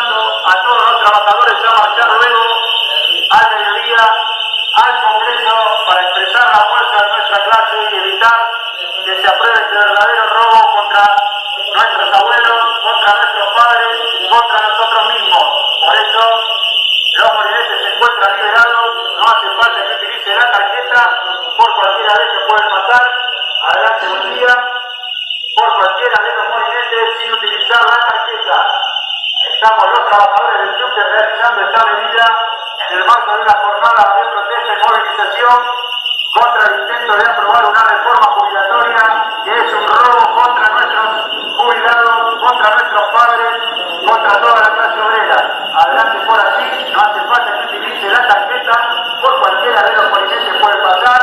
invitando a todos los trabajadores a marchar luego al mediodía al Congreso para expresar la fuerza de nuestra clase y evitar que se apruebe este verdadero robo contra nuestros abuelos, contra nuestros padres, contra nosotros mismos. Por eso, los molineses se encuentran liberados, no hace falta que utilice la tarjeta, por cualquiera vez que puede pasar. Adelante, buen día. Por cualquiera de los molineses sin utilizar la tarjeta. Estamos los trabajadores del subte realizando esta medida en el marco de una jornada de protesta y movilización contra el intento de aprobar una reforma jubilatoria que es un robo contra nuestros jubilados, contra nuestros padres, contra toda la clase obrera. Adelante por así, no hace falta que utilice la tarjeta, por cualquiera de los molineses puede pasar.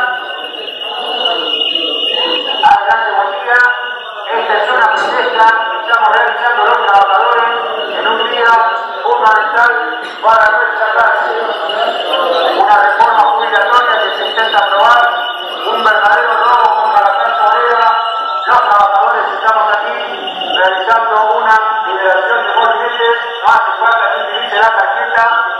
Adelante, buen día. Esta es una protesta que estamos realizando los trabajadores en un día fundamental para nuestra clase. Una reforma jubilatoria que se intenta aprobar, un verdadero robo contra la clase obrera. Los trabajadores estamos aquí realizando una liberación de molineses, no hace falta que utilice la tarjeta.